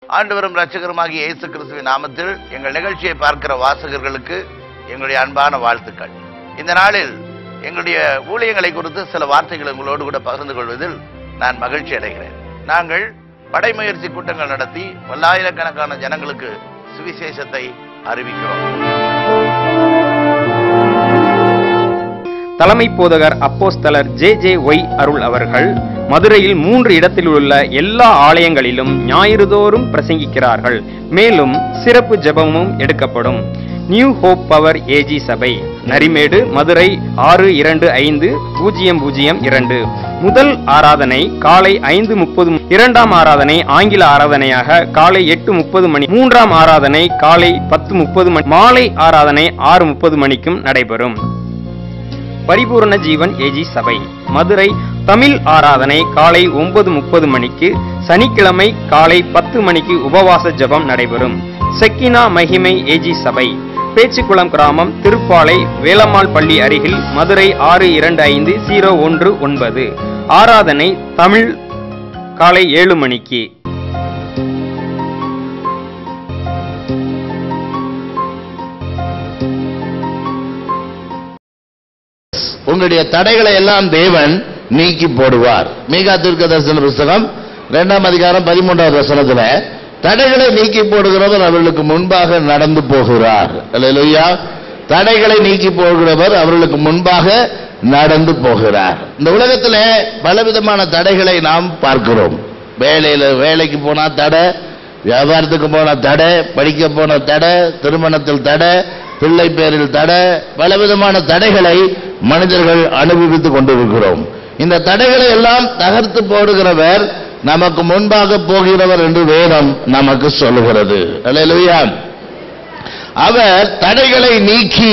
ஆண்டவரும் இரட்சகருமாகிய இயேசு கிறிஸ்துவின் நாமத்தில் எங்கள் நிகழ்ச்சியை பார்க்கிற வாசகர்களுக்கு எங்களுடைய அன்பான வாழ்த்துக்கள். இந்த நாளில் எங்களுடைய ஊழியங்களை குறித்து சில வார்த்தைகள் உங்களோடு கூட பகிர்ந்து கொள்வதில் நான் மகிழ்ச்சி அடைகிறேன். நாங்கள் படைமுயற்சி கூட்டங்கள் நடத்தி பல்லாயிரக்கணக்கான ஜனங்களுக்கு சுவிசேஷத்தை அறிவிக்கிறோம். தலைமை போதகர் அப்போஸ்தலர் JJY அருள் அவர்கள் மதுரையில் 3 இடத்தில் உள்ள எல்லா ஆலயங்களிலும் ஞாயிறுதோறும் பிரசங்கிக்கிறார்கள். மேலும் சிறப்பு ஜெபமும் எடுக்கப்படும். நியூ ஹோப் பவர் AG சபை, நரிமேடு, மதுரை 625002. முதல் ஆராதனை காலை 5:30, இரண்டாம் ஆராதனை ஆங்கில ஆராதனையாக காலை 8:30 மணி, மூன்றாம் ஆராதனை காலை 10:30 மணி, மாலை ஆராதனை 6:30 மணிக்கும் நடைபெறும். பரிபூர்ண ஜீவன் AG சபை, மதுரை தமிழ் ஆராதனை காலை 9:30 மணிக்கு, சனிக்கிழமை காலை 10 மணிக்கு உபவாச ஜெபம் நடைபெறும். செக்கினா மகிமை AG சபை, பேச்சிக்குளம் கிராமம், திருப்பாலை, வேலம்மாள் பள்ளி அருகில், மதுரை 625019. ஆராதனை தமிழ் காலை 7 மணிக்கு. உங்களுடைய தடைகளை எல்லாம் தேவன் நீக்கி போடுவார். மீகா தீர்க்கதரிசன புத்தகம் 2ஆம் அதிகாரம் 13வது வசனத்துல தடைகளை நீக்கி போடுகிறவர் அவர்களுக்கு முன்பாக நடந்து போகிறார். அல்லேலூயா. தடைகளை நீக்கி போகிறவர் அவர்களுக்கு முன்பாக நடந்து போகிறார். இந்த உலகத்தில் பலவிதமான தடைகளை நாம் பார்க்கிறோம். வேலைக்கு போனா தடை, வியாபாரத்துக்கு போன தடை, படிக்க போன தடை, திருமணத்தில் தடை, பிள்ளை பேரில் தடை, பலவிதமான தடைகளை மனிதர்கள் அனுபவித்துக் கொண்டிருக்கிறோம். இந்த தடைகளை எல்லாம் தகர்த்து போடுகிறவர் நமக்கு முன்பாக போகிறவர் என்று வேதம் நமக்கு சொல்லுகிறது. அல்லேலூயா. அவர் தடைகளை நீக்கி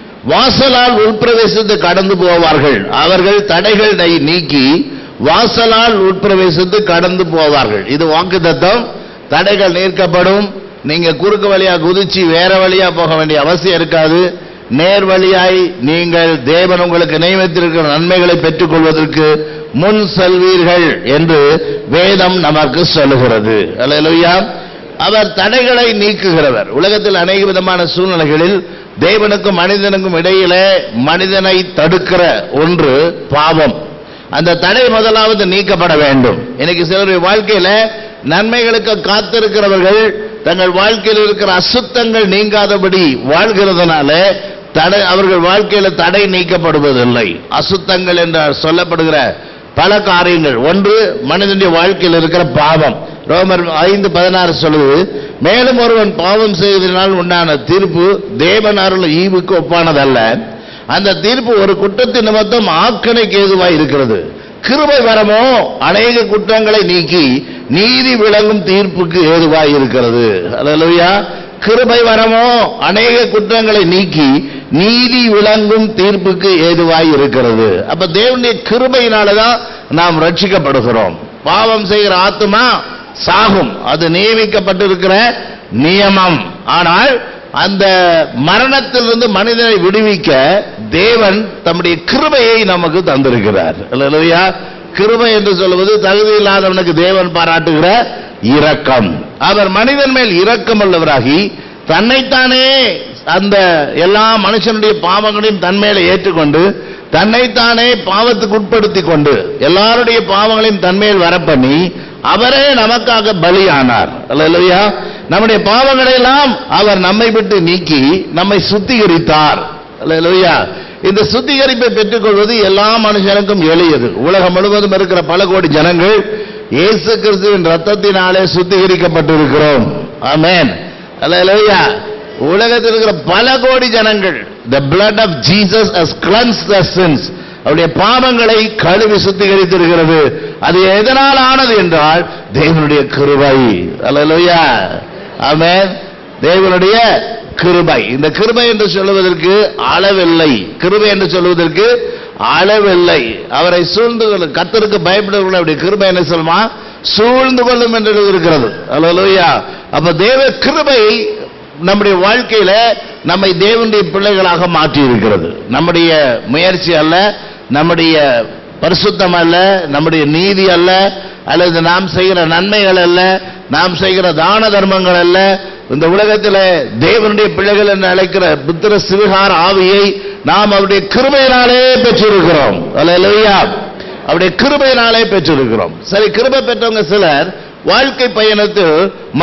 வாசலால் உட்பிரவேசித்து கடந்து போவார்கள். அவர்கள் தடைகளை நீக்கி வாசலால் உட்பிரவேசித்து கடந்து போவார்கள். இது வாக்குத்தத்தம். தடைகள் நீக்கப்படும். நீங்க குறுக்கு வழியா குதிச்சு வேற வழியா போக வேண்டிய அவசியம் இருக்காது. நேர் வழியாய் நீங்கள் தேவன் உங்களுக்கு நியமித்திருக்கிற நன்மைகளை பெற்றுக் கொள்வதற்கு முன் செல்வீர்கள் என்று வேதம் நமக்கு சொல்லுகிறது. அல்லேலூயா. அவர் தடைகளை நீக்குகிறவர். உலகத்தில் அநேக விதமான சூழ்நிலைகளில் தேவனுக்கும் மனிதனுக்கும் இடையிலே மனிதனை தடுக்கிற ஒன்று பாவம். அந்த தடை முதலாவது நீக்கப்பட வேண்டும். இன்னைக்கு சிலருடைய வாழ்க்கையில நன்மைகளுக்கு காத்திருக்கிறவர்கள் தங்கள் வாழ்க்கையில் இருக்கிற அசுத்தங்கள் நீங்காதபடி வாழ்கிறதுனால அவர்கள் வாழ்க்கையில தடை நீக்கப்படுவதில்லை. அசுத்தங்கள் என்று சொல்லப்படுகிற பல காரியங்கள். ஒன்று, மனிதனுடைய வாழ்க்கையில் இருக்கிற பாவம். ரோமர் 5:16 சொல்லுது, மேலும் ஒருவன் பாவம் செய்வதனால் உண்டான தீர்ப்பு தேவன் அருள் ஈவுக்கு ஒப்பானதல்ல. அந்த தீர்ப்பு ஒரு குற்றத்தின் நிமித்தம் ஆக்கணைக்கு ஏதுவாய் இருக்கிறது. கிருபை வரமோ அநேக குற்றங்களை நீக்கி நீதி விளங்கும் தீர்ப்புக்கு ஏதுவாய் இருக்கிறது. அல்லேலூயா. கிருபை வரமோ அநேக குற்றங்களை நீக்கி நீதி விளங்கும் தீர்ப்புக்கு ஏதுவாய் இருக்கிறது. அப்ப தேவனுடைய கிருபையினாலதான் நாம் ரட்சிக்கப்படுகிறோம். பாவம் செய்கிற ஆத்துமா சாகும். அது நியமிக்கப்பட்டிருக்கிற நியமம். ஆனால் அந்த மரணத்திலிருந்து மனிதனை விடுவிக்க தேவன் தம்முடைய கிருபையை நமக்கு தந்திருக்கிறார். அல்லேலூயா. கிருபை என்று சொல்வது தகுதி இல்லாதவனுக்கு தேவன் பாராட்டுகிற இரக்கம். அவர் மனிதன் மேல் இரக்கம் உள்ளவராகி தன்னைத்தானே அந்த எல்லா மனுஷனுடைய பாவங்களையும் தன்மேல ஏற்றுக்கொண்டு தன்னைத்தானே பாவத்துக்கு உட்படுத்தி கொண்டு எல்லாருடைய பாவங்களையும் தன்மேல் வரப்பண்ணி அவரே நமக்காக பலியானார். அல்லேலூயா. நம்முடைய பாவங்களை எல்லாம் அவர் நம்மை விட்டு நீக்கி நம்மை சுத்திகரித்தார். அல்லேலூயா. இந்த சுத்திகரிப்பை பெற்றுக் கொள்வது எல்லா மனுஷனுக்கும் எளியது. உலகம் முழுவதும் இருக்கிற பல கோடி ஜனங்கள் இயேசு கிறிஸ்துவின் ரத்தத்தினாலே சுத்திகரிக்கப்பட்டிருக்கிறோம். ஆமென். அல்லேலூயா. உலகத்தில் இருக்கிற பல கோடி ஜனங்கள் the blood of Jesus has cleansed their sins. அவருடைய பாவங்களை கழுவி சுத்திகரித்திருக்கிறது. அது எதனால் ஆனது என்றால் தேவனுடைய கிருபை. அல்லேலூயா. ஆமென். தேவனுடைய கிருபை. இந்த கிருபை என்று சொல்வதற்கு அளவில்லை. கிருபை என்று சொல்வதற்கு அளவில்லை. அவரை சூழ்ந்து கொள்ளும் கர்த்தருக்கு பயப்படுவர்கள் அவருடைய கிருபை என்ன சொல்லுமா? சூழ்ந்து கொள்ளும் என்று இருக்கிறது. அல்லேலூயா. அப்ப தேவ கிருபை நம்முடைய வாழ்க்கையில நம்மை தேவனுடைய பிள்ளைகளாக மாற்றி இருக்கிறது. நம்முடைய முயற்சி அல்ல, நம்முடைய பரிசுத்தம் அல்ல, நம்முடைய நீதி அல்ல, அல்லது நாம் செய்கிற நன்மைகள் அல்ல, நாம் செய்கிற தான தர்மங்கள் அல்ல. இந்த உலகத்தில் தேவனுடைய பிள்ளைகள் என்று அழைக்கிற புத்திர சிவகார ஆவியை நாம் அவருடைய கிருபையினாலே பெற்றிருக்கிறோம். அல்லேலூயா. அவருடைய கிருபையினாலே பெற்றிருக்கிறோம். சரி, கிருபை பெற்றவங்க சிலர் வாழ்க்கை பயணத்தில்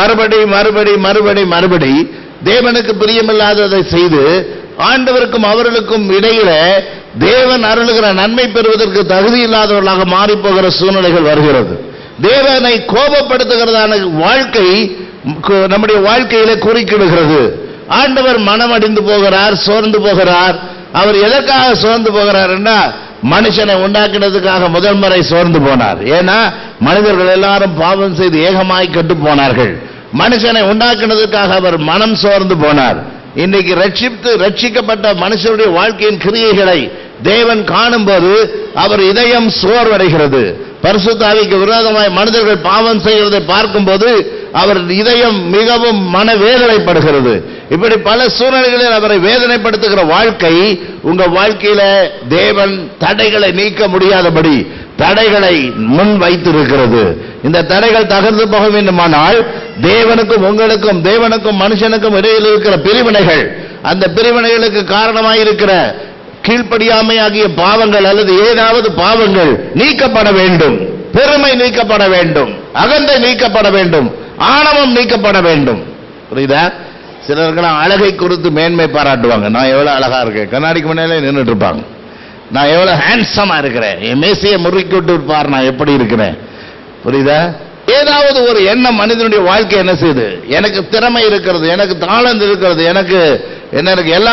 மறுபடி தேவனுக்கு பிரியமில்லாததை செய்து ஆண்டவருக்கும் அவர்களுக்கும் இடையில தேவன் அருளுகிற நன்மை பெறுவதற்கு தகுதி இல்லாதவர்களாக மாறி போகிற சூழ்நிலைகள் வருகிறது. தேவனை கோபப்படுத்துகிறதான வாழ்க்கை நம்முடைய வாழ்க்கையில குறுக்கிடுகிறது. ஆண்டவர் மனம் அடிந்து போகிறார், சோர்ந்து போகிறார். அவர் எதற்காக சோர்ந்து போகிறார் என்றால், மனுஷனை உண்டாக்கினதுக்காக முதல் முறை சோர்ந்து போனார். ஏன்னா மனிதர்கள் எல்லாரும் பாவம் செய்து ஏகமாய் கெட்டு போனார்கள். மனுஷனை உண்டாக்கினதுக்காக அவர் மனம் சோர்ந்து போனார். இன்னைக்கு ரட்சிக்கப்பட்ட மனுஷனுடைய வாழ்க்கையின் கிரியைகளை தேவன் காணும்போது அவர் இதயம் சோர்வடைகிறது. பரிசுத்த ஆவிக்கு விரோதமாய் மனிதர்கள் பாவம் செய்வதை பார்க்கும்போது அவர் இதயம் மிகவும் மனவேதனைப்படுகிறது. இப்படி பல சூழ்நிலைகளில் அவரை வேதனைப்படுத்துகிற வாழ்க்கை உங்க வாழ்க்கையில தேவன் தடைகளை நீக்க முடியாதபடி தடைகளை முன் வைத்திருக்கிறது. இந்த தடைகள் தகர்ந்து போக வேண்டுமானால் தேவனுக்கும் உங்களுக்கும், தேவனுக்கும் மனுஷனுக்கும் இடையில் இருக்கிற பிரிவினைகள், அந்த பிரிவினைகளுக்கு காரணமாயிருக்கிற கீழ்ப்படியாமையாகிய பாவங்கள் அல்லது ஏதாவது பாவங்கள் நீக்கப்பட வேண்டும். பெருமை நீக்கப்பட வேண்டும், அகந்தை நீக்கப்பட வேண்டும், ஆணவம் நீக்கப்பட வேண்டும். புரியுதா? சிலருக்கெல்லாம் அழகை குறித்து மேன்மை பாராட்டுவாங்க. நான் எவ்வளவு அழகா இருக்கேன், கண்ணாடிக்கு முன்னாலே நின்றுட்டு இருப்பாங்க. நான் எவ்வளவு ஹேண்ட்ஸமா இருக்கிறேன், என் மேசையை முறுக்கி விட்டு இருப்பார், நான் எப்படி இருக்கிறேன். புரியுதா? ஏதாவது ஒரு எண்ணம் மனிதனுடைய வாழ்க்கை என்ன செய்யுது? எனக்கு திறமை இருக்கிறது, எனக்கு தாளந்து இருக்கிறது, எனக்கு எல்லா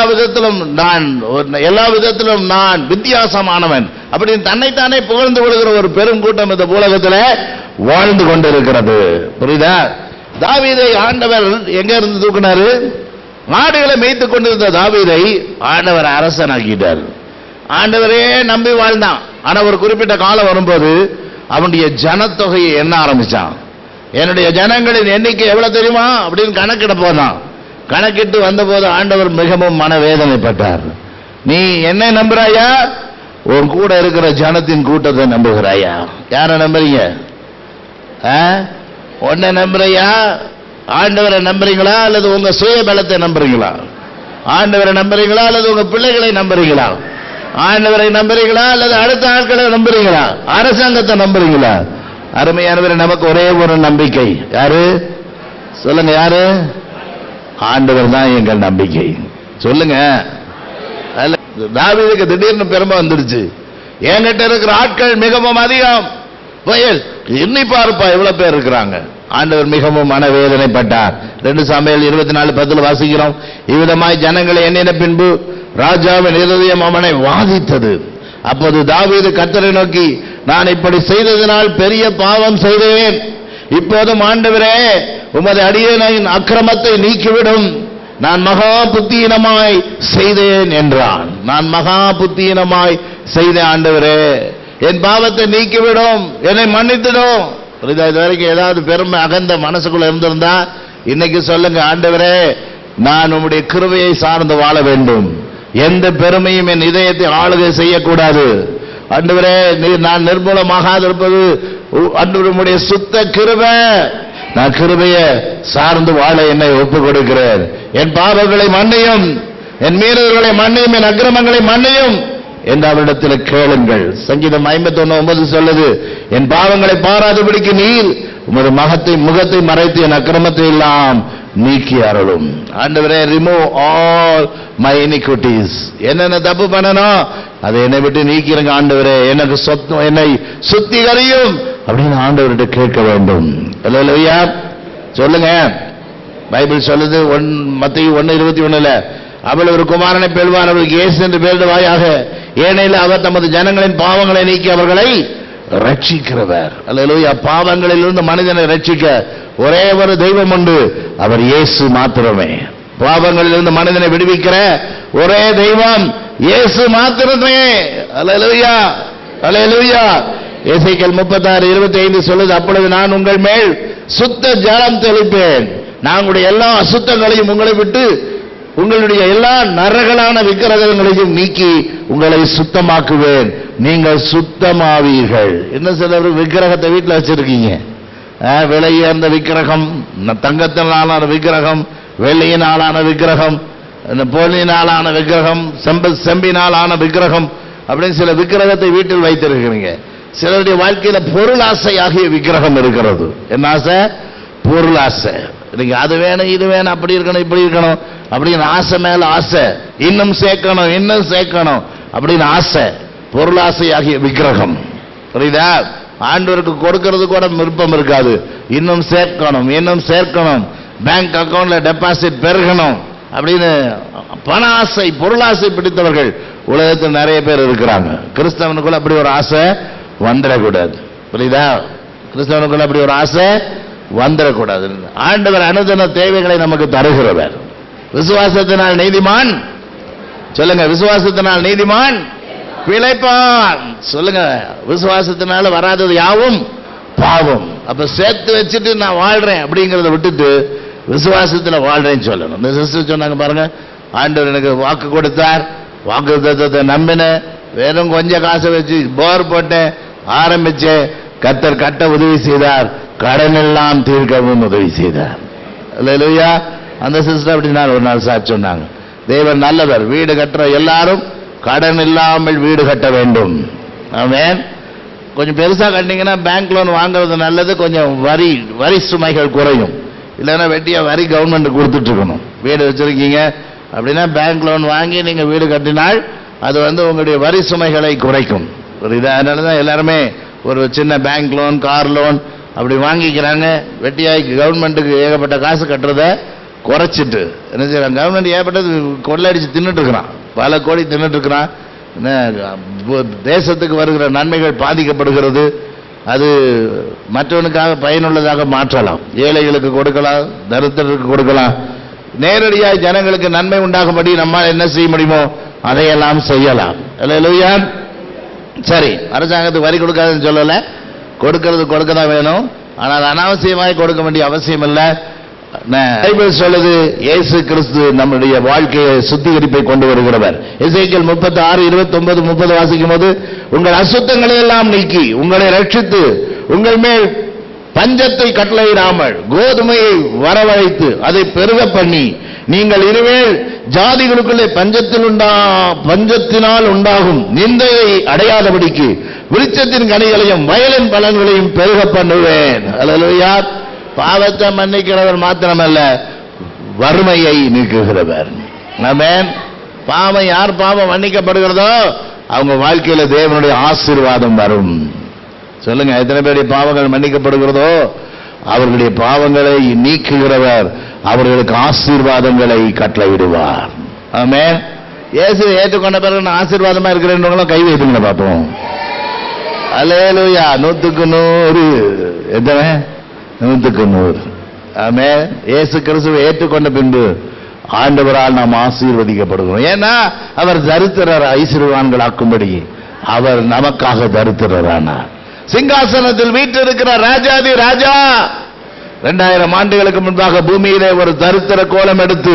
விதத்திலும் நான் வித்தியாசமானவன் அப்படின்னு தன்னைத்தானே புகழ்ந்து கொள்கிற ஒரு பெரும் கூட்டம் இந்த உலகத்தில் வாழ்ந்து கொண்டிருக்கிறது. புரியுதா? தாவீதை ஆண்டவர் எங்க இருந்து தூக்கினாரு? ஆடுகளை மேய்த்துக் கொண்டிருந்த தாவீதை ஆண்டவர் அரசனாக்கிட்டார். ஆண்டவரே நம்பி வாழ்ந்தான். ஆனா ஒரு குறிப்பிட்ட காலம் வரும்போது அவனுடைய ஜனத்தொகையை எண்ண ஆரம்பிச்சான். என்னுடைய ஜனங்களின் எண்ணிக்கை எவ்வளவு தெரியுமா அப்படின்னு கணக்கிட போனான். கணக்கிட்டு வந்தபோது ஆண்டவர் மிகவும் மனவேதனைப்பட்டார். நீ என்ன நம்புறாயா? உன் கூட இருக்கிற ஜனத்தின் கூட்டத்தை நம்புகிறாயா? யார நம்புறீங்க? உன்னை நம்புறியா? ஆண்டவரை நம்புறீங்களா அல்லது உங்க சுய பலத்தை நம்புறீங்களா? ஆண்டவரை நம்புறீங்களா அல்லது உங்க பிள்ளைகளை நம்புறீங்களா? ஆண்டவரை நம்புறீங்களா அல்லது அடுத்த ஆட்களை நம்புறீங்களா? அரசாங்கத்தை நம்புறீங்களா? அருமையானவரை, நமக்கு ஒரே ஒரு நம்பிக்கை. யாரு சொல்லுங்க? யாரு? ஆண்டவர் தான் எங்கள் நம்பிக்கை. சொல்லுங்க. தாவீதுக்கு திடீர்னு பெருமை வந்துடுச்சு. என்கிட்ட இருக்கிற ஆட்கள் மிகவும் அதிகம், எண்ணி பார்ப்பா எவ்வளவு பேர் இருக்கிறாங்க. ஆண்டவர் மிகவும் மனவேதனைப்பட்டார். 2 சாமுவேல் 24:10 வாசிக்கிறோம். இவ்விதமாய் ஜனங்களை எண்ணின பின்பு ராஜாவின் இருதயம் அவனை வாதித்தது. அப்போது தாவீது கர்த்தரை நோக்கி, நான் இப்படி செய்ததினால் பெரிய பாவம் செய்தேன். இப்போதும் ஆண்டவரே உமது அடியேனின் அக்கிரமத்தை நீக்கிவிடும். நான் மகா புத்தியினமாய் செய்தேன் என்றான். நான் மகா புத்தியினமாய் செய்த ஆண்டவரே, என் பாவத்தை நீக்கிவிடும், என்னை மன்னித்திடும். இது வரைக்கும் ஏதாவது பெருமை அகந்த மனசுக்குள்ள இருந்திருந்தா இன்னைக்கு சொல்லுங்க, ஆண்டவரே நான் உம்முடைய கிருபையை சார்ந்து வாழ வேண்டும். எந்த பெருமையும் என் இதயத்தை ஆளுகை செய்யக்கூடாது. ஆண்டவரே நான் நிர்மூலமாகாது இருப்பது ஆண்டவருடைய சுத்த கிருபை. நான் கிருபையை சார்ந்து வாழ என்னை ஒப்புக் கொடுக்கிறேன். என் பாவங்களை மன்னியும், என் மீறல்களை மன்னியும், என் அக்கிரமங்களை மன்னியும் என்று அவரிடத்தில் கேளுங்கள். சங்கீதம் 51:9 சொல்லுது, என் பாவங்களை பாராதபடிக்கு நீர் உமது முகத்தை மறைத்து என் அக்கிரமத்தை எல்லாம் நீக்கி அருளும். ஆண்டவரே, ரிமூவ் ஆல் மை இனிக்விட்டிஸ். என்னென்ன தப்பு பண்ணணும் அதை என்னை விட்டு நீக்கிறங்க ஆண்டவரே, எனக்கு என்னை சுத்திகரியும் அப்படின்னு ஆண்டவர்கிட்ட கேட்க வேண்டும். அல்லேலூயா. சொல்லுங்க. பைபிள் சொல்லுது மத்தேயு 1:21 அவள் ஒரு குமாரனை பெறுவார், அவளுக்கு இயேசு என்று பெயரிடுவாயாக. ஏனெனில் அவர் தமது ஜனங்களின் பாவங்களை நீக்கி அவர்களை ரட்சிக்கிறவர். அல்லேலூயா. பாவங்களிலிருந்து மனிதனை ரட்சிக்க ஒரே ஒரு தெய்வம் உண்டு, அவர் இயேசு மாத்திரமே. பாவங்களிலிருந்து மனிதனை விடுவிக்கிற ஒரே தெய்வம் இயேசு மாத்திரமே. அல்லேலூயா, அல்லேலூயா. எசேக்கியேல் 36:25 சொல்லுது, அப்பொழுது நான் உங்கள் மேல் சுத்த ஜலம் தெளிப்பேன், நான் உங்களுடைய எல்லா அசுத்தங்களையும் உங்களை விட்டு உங்களுடைய எல்லா நரகலான விக்கிரகங்களையும் நீக்கி உங்களை சுத்தமாக்குவேன், நீங்கள் சுத்தமாவீர்கள். என்ன சிலர் விக்கிரகத்தை வீட்டில் வச்சிருக்கீங்க, விலையேர்ந்த விக்கிரகம், தங்கத்தினாலான விக்கிரகம், வெள்ளியினாலான விக்கிரகம், பொன்னினாலான விக்கிரகம், செம்பினாலான விக்கிரகம் அப்படின்னு சில விக்கிரகத்தை வீட்டில் வைத்திருக்கிறீங்க. சிலருடைய வாழ்க்கையில பொருளாசை ஆகிய விக்கிரகம் இருக்கிறது. என்ன ஆசை? பொருளாசை. நீங்க அது வேணும் இது வேணும் அப்படி இருக்கணும் இப்படி இருக்கணும் அப்படின்னு ஆசை மேல ஆசை, இன்னும் சேர்க்கணும் இன்னும் சேர்க்கணும் அப்படின்னு ஆசை, பொருளாசை ஆகிய விக்கிரகம். புரியுதா? ஆண்டவருக்கு கொடுக்கிறது கூட விருப்பம் இருக்காது, இன்னும் சேர்க்கணும் இன்னும் சேர்க்கணும், பேங்க் அக்கவுண்ட்ல டெபாசிட் பெருகணும் அப்படின்னு பண ஆசை பொருளாசை பிடித்தவர்கள் உலகத்தில் நிறைய பேர் இருக்கிறாங்க. கிறிஸ்தவனுக்குள்ள அப்படி ஒரு ஆசை வந்துடக்கூடாது. புரியுதா? கிறிஸ்தவனுக்குள்ள அப்படி ஒரு ஆசை வந்துடக்கூடாது. ஆண்டவர் அனுதின தேவைகளை நமக்கு தருகிறவர். விசுவாசத்தினால் நீதிமான், சொல்லுங்க, விசுவாசத்தினால் நீதிமான் பிழைப்பான். சொல்லுங்க, விசுவாசத்தினால வராதது யாவும் பாவம். அப்ப சேர்த்து வச்சுட்டு நான் வாழ்றேன் அப்படிங்கறத விட்டுட்டு விசுவாசத்தில் வாழ்றேன்னு சொல்லணும். இந்த சிஸ்டர் சொன்னாங்க பாருங்க, ஆண்டவர் எனக்கு வாக்கு கொடுத்தார், வாக்கு தத்துவத்தை நம்பினேன், வெறும் கொஞ்சம் காசை வச்சு போர் போட்டேன், ஆரம்பிச்சேன், கர்த்தர் கட்ட உதவி செய்தார், கடன் எல்லாம் தீர்க்கவும் உதவி செய்தார். அல்லேலூயா. அந்த சிஸ்டர் அப்படி நான் ஒரு நாள் சாட்சி சொன்னாங்க, தேவன் நல்லவர், வீடு கட்டுற எல்லாரும் கடன் இல்லாமல் வீடு கட்ட வேண்டும். ஆமென். கொஞ்சம் பெருசா கட்டிங்கன்னா பேங்க் லோன் வாங்குறது நல்லது, கொஞ்சம் வரி சுமைகள் குறையும். இல்லைன்னா வெட்டியா வரி கவர்மெண்ட் கொடுத்துட்டு இருக்கணும். வீடு வச்சிருக்கீங்க அப்படின்னா பேங்க் லோன் வாங்கி நீங்க வீடு கட்டினால் அது உங்களுடைய வரி சுமைகளை குறைக்கும். அதனாலதான் எல்லாருமே ஒரு சின்ன பேங்க் லோன் கார் லோன் அப்படி வாங்கிக்கிறாங்க. வெட்டியாய் கவர்மெண்ட்டுக்கு ஏகப்பட்ட காசு கட்டுறத குறைச்சிட்டு என்ன செய்யறாங்க, கவர்மெண்ட் ஏகப்பட்டது கொள்ளடிச்சு தின்னுட்டு இருக்கிறான், பல கோடி தின்னுட்டு இருக்கிறான். தேசத்துக்கு வருகிற நன்மைகள் பாதிக்கப்படுகிறது. அது மற்றவனுக்காக பயனுள்ளதாக மாற்றலாம், ஏழைகளுக்கு கொடுக்கலாம், தரித்திரருக்கு கொடுக்கலாம். நேரடியாக ஜனங்களுக்கு நன்மை உண்டாகும்படி நம்மால் என்ன செய்ய முடியுமோ அதையெல்லாம் செய்யலாம். அல்லேலூயா. சரி, அரசாங்கத்துக்கு வரி கொடுக்காதுன்னு சொல்லல, கொடுக்கிறது கொடுக்க தான் வேணும். ஆனால் அனாவசியமாய் கொடுக்க வேண்டிய அவசியம் இல்லை. பைபிள் சொல்லுது, இயேசு கிறிஸ்து நம்முடைய வாழ்க்கையை சுத்திகரிப்பை கொண்டு வருகிறவர். எசேக்கியேல் 36:29-30 வாசிக்கும் போது, உங்கள் அசுத்தங்களை எல்லாம் நீக்கி உங்களை ரட்சித்து உங்கள் மேல் பஞ்சத்தை கட்டளையிடாமல் கோதுமையை வரவழைத்து அதை பெருக பண்ணி நீங்கள் இனிமேல் ஜாதிகளுக்குள்ளே பஞ்சத்தினால் உண்டாகும் நிந்தையை அடையாதபடிக்கு விருட்சத்தின் கனிகளையும் வயலின் பலன்களையும் பெருக பண்ணுவேன். அல்லேலூயா. பாவத்தை மன்னிக்கிறவர் மாத்திரமல்ல, வறுமையை நீக்குகிறவர். ஆமென். பாவம் யார் பாவம் மன்னிக்கப்படுகிறதோ அவங்க வாழ்க்கையில தேவனுடைய ஆசீர்வாதம் வரும். சொல்லுங்க, எத்தனை பேருடைய பாவங்கள் மன்னிக்கப்படுகிறதோ அவர்களுடைய பாவங்களை நீக்குகிறவர் அவர்களுக்கு ஆசீர்வாதங்களை கட்டளையிடுவார். ஆமென். இயேசுவை ஏற்றுக்கொண்ட பிறகு நான் ஆசீர்வாதமா இருக்கிறேன் கை வைப்பீங்க பார்ப்போம். அல்லேலூயா. 100க்கு 100. எத்தனை? 100க்கு 100. ஆமென். இயேசு கிறிஸ்துவை ஏற்றுக்கொண்ட பின்பு ஆண்டவரால் நாம் ஆசீர்வதிக்கப்படுகிறோம். ஏன்னா அவர் தரித்திரர் ஐஸ்வர்யவான்களாக்கும்படி அவர் நமக்காக தரித்திரரானார். சிங்காசனத்தில் வீற்றிருக்கிற ராஜாதி ராஜா 2000 ஆண்டுகளுக்கு முன்பாக பூமியிலே ஒரு தரித்திர கோலம் எடுத்து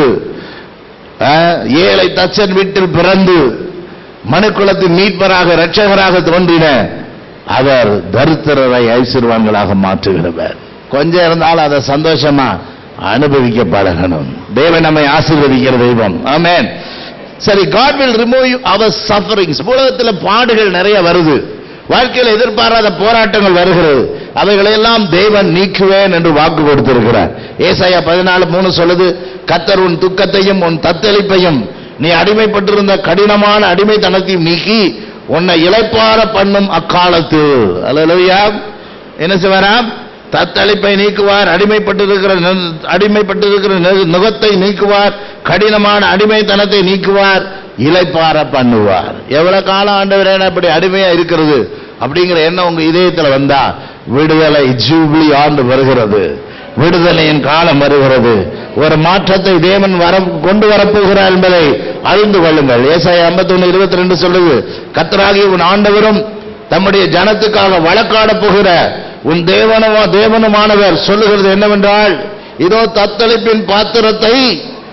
ஏழை தச்சன் வீட்டில் பிறந்து மனுக்குலத்தின் மீட்பராக இரட்சகராக தோன்றின அவர் தரித்திரரை ஐஸ்வர்யவான்களாக மாற்றுகிறவர். கொஞ்சம் இருந்தாலும் அதை சந்தோஷமா அனுபவிக்க பழகணும். தேவன் நம்மை ஆசீர்வதிக்கிற தெய்வம். ஆமென். சரி, God will remove our sufferings. உலகத்தில் பாடுகள் நிறைய வருது, வாழ்க்கையில் எதிர்பாராத போராட்டங்கள் வருகிறது, அவைகளெல்லாம் தேவன் நீக்குவேன் என்று வாக்கு கொடுத்திருக்கிறார். ஏசாயா 14:3 சொல்லுது, கர்த்தர் உன் துக்கத்தையும் உன் தத்தளிப்பையும் நீ அடிமைப்பட்டிருந்த கடினமான அடிமைத்தனத்தையும் நீக்கி உன்னை இளைப்பாற பண்ணும் அக்காலத்து. அல்லேலூயா. என்ன செய்வாராம்? தத்தளிப்பை நீக்குவார், அடிமைப்பட்டிருக்கிற நுகத்தை நீக்குவார், கடினமான அடிமைத்தனத்தை நீக்குவார், இளைப்பாற பண்ணுவார். எவ்வளவு காலம் ஆண்டவரே இப்படி அடிமையா இருக்கிறது அப்படிங்கிற எண்ணம் உங்க இதயத்துல வந்தா விடுதலை ஜூபிலி ஆண்டு வருகிறது, விடுதலையின் காலம் வருகிறது. ஒரு மாற்றத்தை தேவன் கொண்டு வரப்போகிறார் என்பதை அறிந்து கொள்ளுங்கள். ஏசாயா 51:22 சொல்லுது, கர்த்தராகிய உன் ஆண்டவரும் தம்முடைய ஜனத்துக்காக வழக்காட போகிற உன் தேவனுமானவர் சொல்லுகிறது என்னவென்றால், இதோ தத்தளிப்பின் பாத்திரத்தை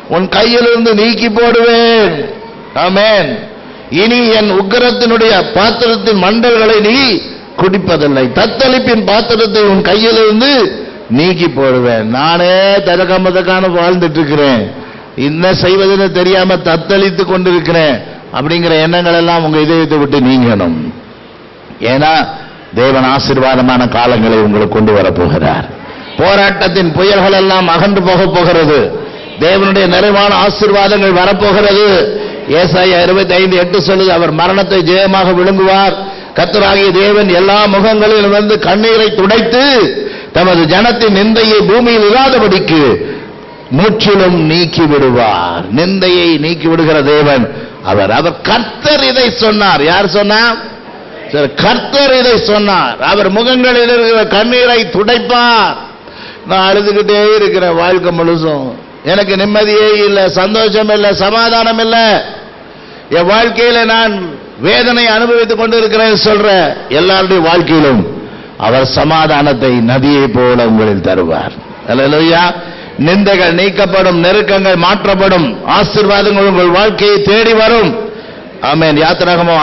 உன் கையிலிருந்து நீக்கி போடுவேன். ஆமென். இனி என் உக்கிரத்தினுடைய பாத்திரத்தின் மண்டல்களை நீ குடிப்பதில்லை, தத்தளிப்பின் பாத்திரத்தை உன் கையிலிருந்து நீக்கி போடுவேன். நானே தரகமதக்கான வாழ்ந்துட்டு இருக்கிறேன், என்ன செய்வதுன்னு தெரியாம தத்தளித்து கொண்டிருக்கிறேன் அப்படிங்கிற எண்ணங்கள் எல்லாம் உங்க இதயத்தை விட்டு நீங்கணும். ஏன்னா தேவன் ஆசீர்வாதமான காலங்களை உங்களுக்கு கொண்டு வரப்போகிறார். போராட்டத்தின் புயல்கள் எல்லாம் அகன்று போக போகிறது. தேவனுடைய நிறைவான ஆசீர்வாதங்கள் வரப்போகிறது. ஏசாயா 25:8 சொல்லுது, அவர் மரணத்தை ஜெயமாக விழுங்குவார். கர்த்தராகிய தேவன் எல்லா முகங்களிலும் வந்து கண்ணீரை துடைத்து தமது ஜனத்தின் நிந்தையை பூமியில் இல்லாதபடிக்கு முற்றிலும் நீக்கி விடுவார். நிந்தையை நீக்கி விடுகிற தேவன் அவர். அவர் கர்த்தர் இதை சொன்னார். யார் சொன்னார்? கர்த்தர் இதை சொன்னார். அவர் முகங்களில் இருக்கிற கண்ணீரை துடைப்பார். நான் அழுதுகிட்டே இருக்கிற வாழ்க்கை முழுசும் எனக்கு நிம்மதியே இல்லை, சந்தோஷம் இல்லை, சமாதானம் இல்லை, என் வாழ்க்கையில நான் வேதனை அனுபவித்துக் கொண்டிருக்கிறேன் சொல்ற எல்லாருடைய வாழ்க்கையிலும் அவர் சமாதானத்தை நதியை போல உங்களில் தருவார். அல்லேலூயா. நிந்தைகள் நீக்கப்படும், நெருக்கங்கள் மாற்றப்படும், ஆசீர்வாதங்கள் உங்கள் வாழ்க்கையை தேடி வரும். ஆமென். யாத்திராகமம்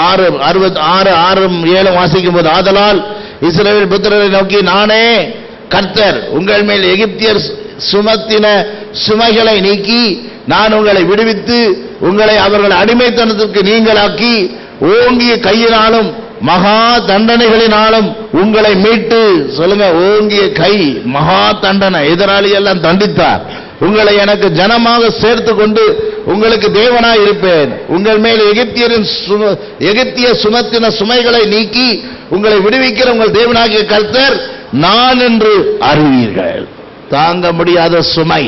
6:6-7 வாசிக்கும் போது, ஆதலால் இஸ்ரவேல் புத்திரரை நோக்கி, நானே கர்த்தர், உங்கள் மேல் எகிப்தியர் சுமத்தின சுமைகளை நீக்கி நான் உங்களை விடுவித்து உங்களை அவர்கள் அடிமைத்தனத்திற்கு நீங்களாக்கி ஓங்கிய கையினாலும் மகா தண்டனைகளினாலும் உங்களை மீட்டு, சொல்லுங்க, ஓங்கிய கை, மகா தண்டனை, எதிராளி எல்லாம் தண்டித்தார். உங்களை எனக்கு ஜனமாக சேர்த்து கொண்டு உங்களுக்கு தேவனாய் இருப்பேன். உங்கள் மேல் எகிப்திய சுமத்தின சுமைகளை நீக்கி உங்களை விடுவிக்கிற உங்கள் தேவனாகிய கர்த்தர் நான் என்று அறிவீர்கள். தாங்க முடியாத சுமை,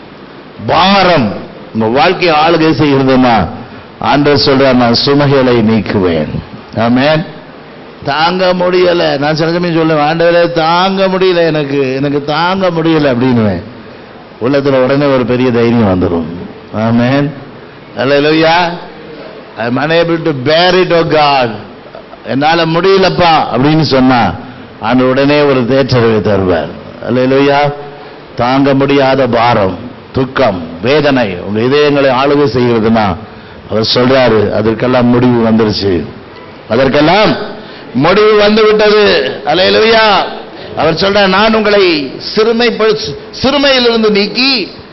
பாரம் உங்க வாழ்க்கை ஆளுகை செய்கிறதுமா, ஆண்டவர் சொல்றார், நான் சுமைகளை நீக்குவேன். ஆமென். தாங்க முடியல, நான் சில சமயம் சொல்லுவேன், ஆண்டவரே தாங்க முடியல, எனக்கு தாங்க முடியல அப்படின்னு உள்ளத்துல உடனே ஒரு பெரிய தைரியம் வந்துடும். ஆமென். அல்லேலூயா. I am unable to bear it, oh God. என்னால முடியலப்பா அப்படின்னு சொன்னா ஆண்டவர் உடனே ஒரு தேற்றரவை தருவார். அல்லேலூயா. தாங்க முடியாத பாரம், துக்கம், வேதனை உங்க இதயங்களை ஆளுகை செய்கிறதுனா அவர் சொல்றாரு, அதற்கெல்லாம் முடிவு வந்துருச்சு, அதற்கெல்லாம் முடிவு வந்து விட்டது. அல்லேலூயா. அவர் சொல்றார், நான் உங்களை சிறுமையிலிருந்து நீக்கி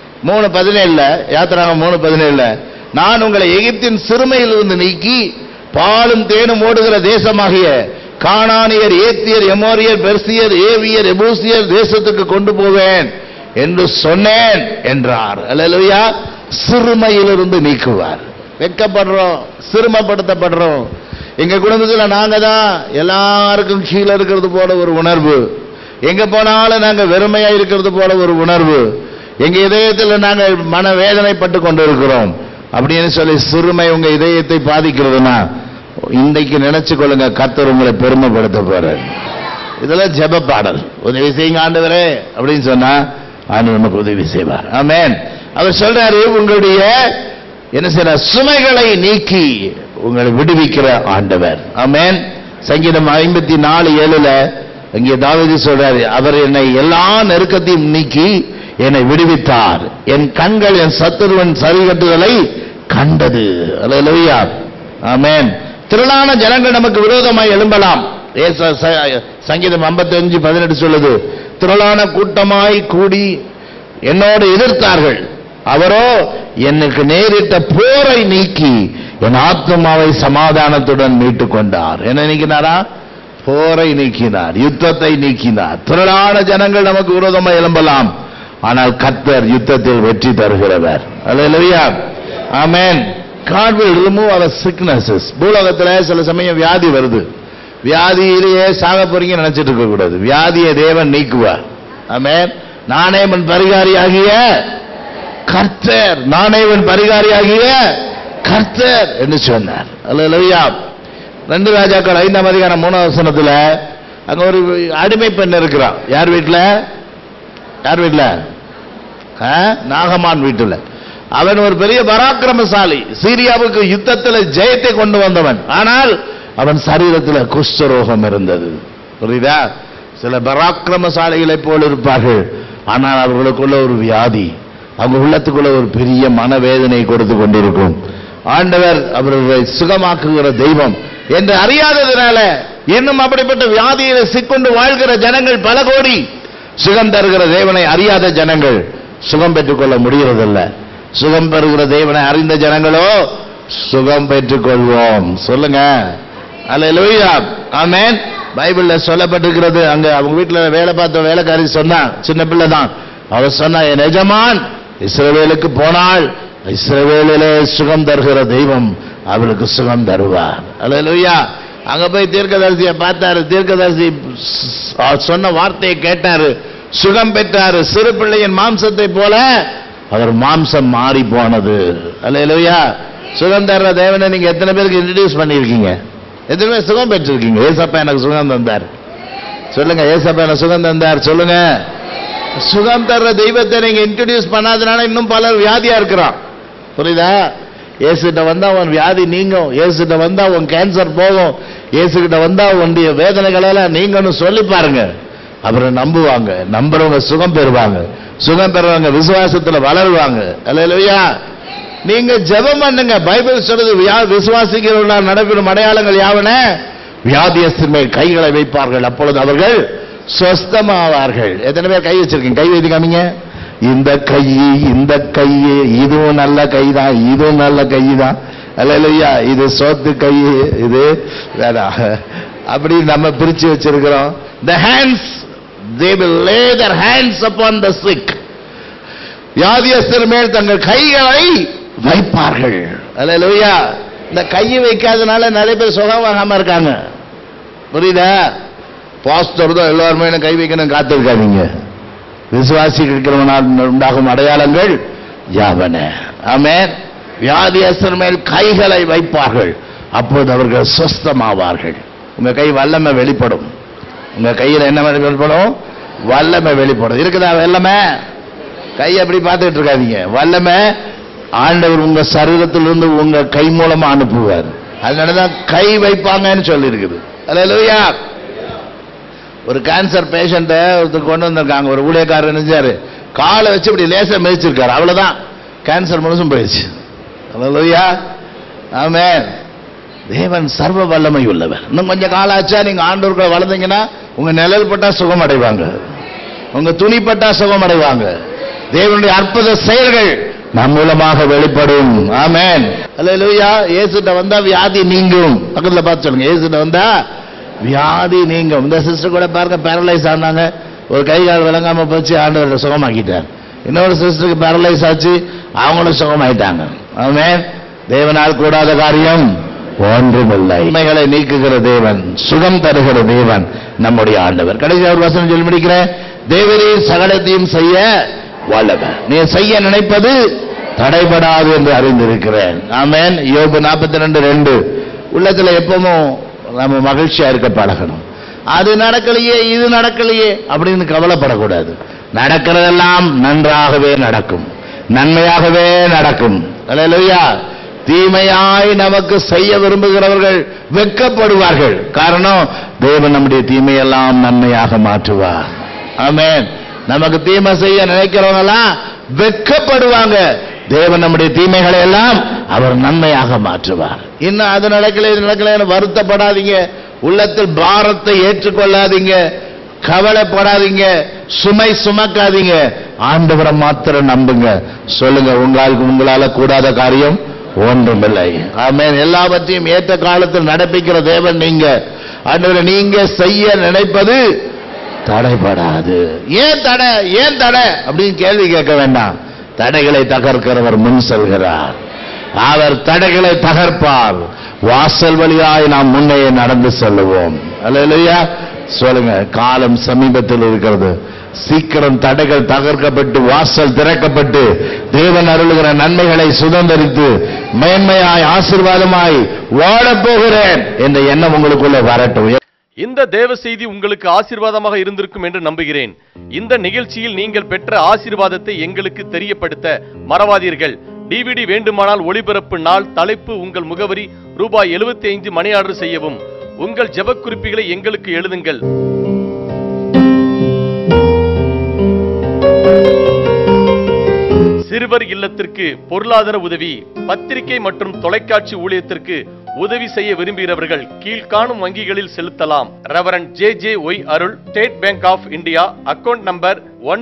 3:17 யாத்திராகமம் 3:17 நான் உங்களை எகிப்தின் சிறுமையிலிருந்து நீக்கி பாலும் தேனும் ஓடுகிற தேசமாகிய கானானியர், ஏத்தியர், எமோரியர், பெர்சியர், ஏவியர், எபூசியர் தேசத்துக்கு கொண்டு போவேன் என்று சொன்னேன் என்றார். அல்லேலூயா. சிறுமையிலிருந்து நீக்குவார். வெட்கப்படுறோம், சிறுமைப்படுத்தப்படுறோம். எங்க குடும்பத்தில் நாங்க தான் எல்லாருக்கும் கீழே இருக்கிறது போல ஒரு உணர்வு, எங்க போனாலும் நாங்க வெறுமையா இருக்கிறது போல ஒரு உணர்வு, எங்க இதயத்தில் நாங்கள் மனவேதனைப்பட்டு கொண்டிருக்கிறோம் அப்படின்னு சொல்லி சிறுமை உங்க இதயத்தை பாதிக்கிறதுனா இன்றைக்கு நினைச்சு கொள்ளுங்க, கர்த்தர் உங்களை பெருமைப்படுத்த போறார். இதெல்லாம் ஜெப பாடல். உதவி செய்யுங்க ஆண்டவரே அப்படின்னு சொன்னா ஆண்டவர் நமக்கு உதவி செய்வார். ஆமென். அவர் சொல்றாரு, உங்களுடைய என்ன செய்யற சுமைகளை நீக்கி உங்களை விடுவிக்கிற ஆண்டவர். ஆமென். சங்கீதம் 54:7 அங்கே தாவீது சொல்றாரு, அவர் என்னை எல்லா நெருக்கத்தையும் நீக்கி என்னை விடுவித்தார், என் கண்கள் என் சத்துருவன் சரிகட்டுதலை கண்டது. அல்லேலூயா. ஆமென். திரளான ஜனங்கள் நமக்கு விரோதமாய் எழும்பலாம். சங்கீதம் 55:18 சொல்லுது, திரளான கூட்டமாய் கூடி என்னோடு எதிர்த்தார்கள், அவரோ எனக்கு நேரிட்ட போரை நீக்கி என் ஆத்மாவை சமாதானத்துடன் மீட்டுக் கொண்டார். என்ன நீக்கினாரா? போரை நீக்கினார், யுத்தத்தை நீக்கினார். திரளான ஜனங்கள் நமக்கு விரோதமாக எழும்பலாம், ஆனால் கர்த்தர் யுத்தத்தில் வெற்றி தருகிறவர். அல்லேலூயா. ஆமென். God will remove our sicknesses. பூலோகத்தில் சில சமயம் வியாதி வருது, வியாதியிலேயே சாக போறீங்க நினைச்சிட்டு இருக்க கூடாது. வியாதியை தேவன் நீக்குவார். ஆமென். நானே உன் பரிகாரியாகிய கர்த்தர், நானே உன் பரிகாரியாகிய கர்த்தர் என்று சொன்னார். அல்லேலூயா. 2 ராஜாக்கள் 5:3 அங்க ஒரு அடிமை பெண் இருக்கிறான். யார் வீட்டுல? யார் வீட்டுல? நாகமான் வீட்டுல. அவன் ஒரு பெரிய பராக்கிரமசாலி, சீரியாவுக்கு யுத்தத்தில் ஜெயத்தை கொண்டு வந்தவன். ஆனால் அவன் சரீரத்தில் குஷ்டரோகம் இருந்தது. புரியுதா? சில பராக்கிரமசாலிகளை போல் இருப்பார்கள், ஆனால் அவர்களுக்குள்ள ஒரு வியாதி. அவங்க உள்ளத்துக்குள்ள ஒரு பெரிய மனவேதனை கொடுத்து கொண்டிருக்கும். ஆண்டவர் அவர்களை சுகமாக்குகிற தெய்வம் என்று அறியாததுனால இன்னும் அப்படிப்பட்ட வியாதியில் சிக்கொண்டு வாழ்கிற ஜனங்கள் பல கோடி. சுகம் தருகிற தேவனை அறியாத ஜனங்கள் சுகம் பெற்றுக் கொள்ள முடிகிறதில்ல. சுகம் பெறுகிற தேவனை அறிந்த ஜனங்களோ சுகம் பெற்றுக் கொள்வோம். சொல்லுங்க அல்லேலூயா, ஆமென். பைபிள்ல சொல்லப்பட்டிருக்கிறது. அங்க அவங்க வீட்டுல வேலை பார்த்த வேலைக்காரி சொன்னா, சின்ன பிள்ளை தான், அவ சொன்னா, என் எஜமான் இஸ்ரவேலுக்கு போனால் இஸ்ரவேலிலே சுகம் தருகிற தெய்வம் அவளுக்கு சுகம் தருவார். அல்லேலூயா. அங்க போய் தீர்க்கதரிசியை பார்த்தாரு. தீர்க்கதரிசி சொன்ன வார்த்தையை கேட்டாரு, சுகம் பெற்றாரு. சிறு பிள்ளையின் மாம்சத்தை போல அவர் மாம்சம் மாறி போனது. அல்லேலூயா. சுகம் தர்ற தேவனை நீங்க எத்தனை பேருக்கு இன்ட்ரடியூஸ் பண்ணிருக்கீங்க? எத்தனை பேர் சுகம் பெற்றிருக்கீங்க? ஏசப்பா எனக்கு சுகம் தந்தார். சொல்லுங்க, ஏசப்பா எனக்கு சுகம் தந்தார். சொல்லுங்க. சுகம் தர்ற தெய்வத்தை நீங்க இன்ட்ரடியூஸ் பண்ணாதனால இன்னும் பலர் வியாதியா இருக்கிறான். புரியுதா? இயேசுகிட்ட வந்தா உன் வியாதி நீங்கும், இயேசுகிட்ட வந்தா உன் கேன்சர் போகும், இயேசுகிட்ட வந்தா உன்னுடைய வேதனைகள் எல்லாம் நீங்கன்னு சொல்லி பாருங்க. அப்புறம் நம்புவாங்க. நம்புறவங்க சுகம் பெறுவாங்க. சுகம் பெறுவாங்க விசுவாசத்துல வளருவாங்க. அல்லேலூயா. நீங்க ஜெபம் பண்ணுங்க. பைபிள் சொல்றது விசுவாசிக்கிறவர்களால் நடைபெறும் அடையாளங்கள் யாவன? வியாதியஸ்தர் மேல் கைகளை வைப்பார்கள், அப்பொழுது அவர்கள் சொஸ்தமாவார்கள். எத்தனை பேர் கை வச்சிருக்கீங்க? கை வைத்து காமிங்க. இந்த கை, இந்த கை, இதுவும் நல்ல கை தான், இதுவும் நல்ல கை தான். அல்லேலூயா. இது சோத்து கை, இது அப்படி நம்ம பிரிச்சு வச்சிருக்கிறோம். The hands, they will lay their hands upon the sick. வியாதியஸ்தர் மேல் தங்கள் கைகளை வைப்பார்கள். அல்லேலூயா. இந்த கையை வைக்காதனால நிறைய பேர் சுகமாகாம இருக்காங்க. புரியுதா? பாஸ்டர் தான் எல்லாருமே கை வைக்கணும் காத்திருக்காதீங்க. விசுவாசிகள் இருக்கிறவனால் உண்டாகும் அடையாளங்கள் யாவன? ஆமென். வியாதியஸ்தர் மேல் கைகளை வைப்பார்கள், அப்போது அவர்கள் சொஸ்தமாவார்கள். உங்க கை வல்லமை வெளிப்படும். உங்க கையில் என்ன வெளிப்படும்? வல்லமை வெளிப்படும். இருக்குதா வல்லமை? கை அப்படி பார்த்துட்டு இருக்காதீங்க. வல்லமை ஆண்டவர் உங்க சரீரத்திலிருந்து உங்க கை மூலமா அனுப்புவார். அதனாலதான் கை வைப்பாங்கன்னு சொல்லி இருக்குது. அல்லேலூயா. ஒரு கேன்சர் பேஷண்ட ஒருத்தர் கொண்டு வந்திருக்காங்க. ஒரு ஊழியக்காரர் நினைச்சாரு, காலை வச்சு இப்படி லேசா மிதிச்சிருக்காரு, அவ்வளவுதான் கேன்சர் முழுசும் போயிடுச்சு. அல்லேலூயா. ஆமென். தேவன் சர்வ வல்லமை உள்ளவர். இன்னும் கொஞ்சம் காலாச்சா நீங்க ஆண்டவர்களை வளர்ந்தீங்கன்னா உங்க நிழல் பட்டா சுகம் அடைவாங்க, உங்க துணி பட்டா சுகம் அடைவாங்க. தேவனுடைய அற்புத செயல்கள் நம் மூலமாக வெளிப்படும். ஆமென். அல்லேலூயா. இயேசுட்ட வந்தா வியாதி நீங்கும். பக்கத்துல பார்த்து சொல்லுங்க, இயேசுட்ட வந்தா வியாதி நீங்கும். இந்த சிஸ்டர் கூட பாருங்க, பேரலைஸ் ஆனாங்க, ஒரு கை கால் விளங்காம போச்சு, ஆண்டவர் சுகமாக்கிட்டார். இன்னொரு சிஸ்டருக்கு பேரலைஸ் ஆச்சு, அவங்களும் சுகமாயிட்டாங்க. ஆமென். தேவனால் கூடாத காரியம் ஒன்றுமில்லை. உண்மைகளை நீக்குகிற தேவன், சுகம் தருகிற தேவன் நம்முடைய ஆண்டவர். கடைசி ஒரு வசனம் சொல்லி முடிக்கிறேன். தேவரே சகலத்தையும் செய்ய வல்லவர், நீ செய்ய நினைப்பது தடைபடாது என்று அறிந்திருக்கிறேன். ஆமென். யோபு 42:2. உள்ளத்துல எப்பவும் நம்ம மகிழ்ச்சியா இருக்க பழகணும். அது நடக்கலையே, இது நடக்கலையே அப்படின்னு கவலைப்படக்கூடாது. நடக்கிறதெல்லாம் நன்றாகவே நடக்கும், நன்மையாகவே நடக்கும். அல்லேலூயா. தீமையாய் நமக்கு செய்ய விரும்புகிறவர்கள் வெட்கப்படுவார்கள். காரணம், தேவன் நம்முடைய தீமையெல்லாம் நன்மையாக மாற்றுவார். ஆமென். நமக்கு தீமை செய்ய நினைக்கிறவங்கெல்லாம் வெட்கப்படுவாங்க. தேவன் நம்முடைய தீமைகளை எல்லாம் அவர் நன்மையாக மாற்றுவார். இன்னும் அது நடக்கல, இது நடக்கல வருத்தப்படாதீங்க. உள்ளத்தில் பாரத்தை ஏற்றுக்கொள்ளாதீங்க, கவலைப்படாதீங்க, சுமை சுமக்காதீங்க. ஆண்டவரை மாத்திரம் நம்புங்க. சொல்லுங்க, உங்களால கூடாத காரியம் ஒன்றுமில்லை. ஆமென். எல்லாவற்றையும் ஏற்ற காலத்தில் நடப்பிக்கிற தேவன் நீங்க. ஆண்டவரே, நீங்க செய்ய நினைப்பது தடைபடாது. ஏன் தடை, ஏன் தடை அப்படின்னு கேள்வி கேட்க வேண்டாம். தடைகளை தகர்க்கிறவர் முன் செல்கிறார். அவர் தடைகளை தகர்ப்பார். வாசல் வழியாய் நாம் முன்னே நடந்து செல்லுவோம். அல்லேலூயா. சொல்லுங்க, காலம் சமீபத்தில் இருக்கிறது. சீக்கிரம் தடைகள் தகர்க்கப்பட்டு வாசல் திறக்கப்பட்டு தேவன் அருளுகிற நன்மைகளை சுதந்திரித்து மேன்மையாய் ஆசீர்வாதமாய் வாழப் போகிறேன் என்ற எண்ணம் உங்களுக்குள்ள வரட்டும். இந்த தேவ செய்தி உங்களுக்கு ஆசீர்வாதமாக இருந்திருக்கும் என்று நம்புகிறேன். இந்த நிகழ்ச்சியில் நீங்கள் பெற்ற ஆசீர்வாதத்தை எங்களுக்கு தெரியப்படுத்த மறவாதீர்கள். டிவிடி வேண்டுமானால் ஒளிபரப்பு நாள், தலைப்பு, உங்கள் முகவரி, ரூபாய் 75 மணி ஆர்டர் செய்யவும். உங்கள் ஜெப குறிப்புகளை எங்களுக்கு எழுதுங்கள். முதியவர் இல்லத்திற்கு பொருளாதார உதவி, பத்திரிகை மற்றும் தொலைக்காட்சி ஊழியத்திற்கு உதவி செய்ய விரும்புகிறவர்கள் கீழ்காணும் வங்கிகளில் செலுத்தலாம். Reverend JJY Arul, State Bank of India, account number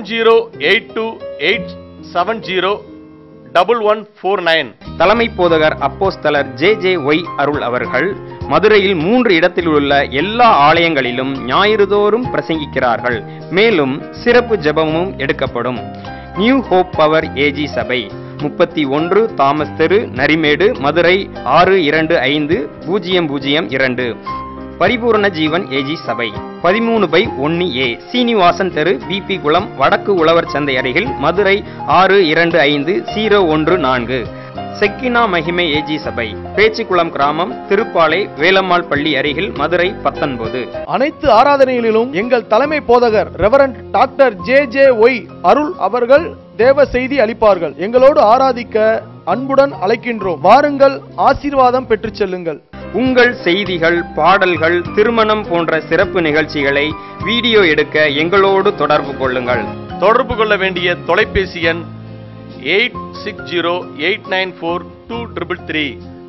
1082870149. தலைமை போதகர் அப்போஸ்தலர் JJY அருள் அவர்கள் மதுரையில் 3 இடத்தில் உள்ள எல்லா ஆலயங்களிலும் ஞாயிறுதோறும் பிரசங்கிக்கிறார்கள். மேலும் சிறப்பு ஜெபமும் எடுக்கப்படும். நியூ ஹோப் பவர் AG சபை, 31 தாமஸ் தெரு, நரிமேடு, மதுரை 625002. பரிபூரண ஜீவன் AG சபை, 13/1A, சீனிவாசன் தெரு, BP குளம், வடக்கு உழவர் சந்தை அருகில், மதுரை 625014. செக்கினா மகிமை AG சபை, பேச்சிக்குளம் கிராமம், திருப்பாலை வேலம்மாள் பள்ளி அருகில், மதுரை 19. அனைத்து ஆராதனைகளிலும் எங்கள் தலைமை போதகர் ரெவரண்ட் டாக்டர் JJY அருள் அவர்கள் தேவ செய்தி அளிப்பார்கள். எங்களோடு ஆராதிக்க அன்புடன் அழைக்கின்றோம். வாருங்கள், ஆசீர்வாதம் பெற்றுச் செல்லுங்கள். உங்கள் செய்திகள், பாடல்கள், திருமணம் போன்ற சிறப்பு நிகழ்ச்சிகளை வீடியோ எடுக்க எங்களோடு தொடர்பு கொள்ளுங்கள். தொடர்பு கொள்ள வேண்டிய தொலைபேசி எண் 8608942333,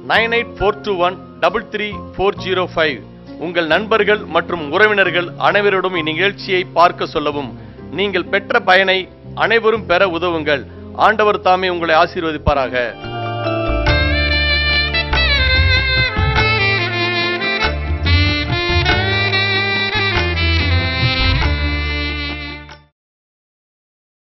9842133405. உங்கள் நண்பர்கள் மற்றும் உறவினர்கள் அனைவரோடும் இந்நிகழ்ச்சியை பார்க்க சொல்லவும். நீங்கள் பெற்ற பயனை அனைவரும் பெற உதவுங்கள். ஆண்டவர் தாமே உங்களை ஆசீர்வதிப்பாராக.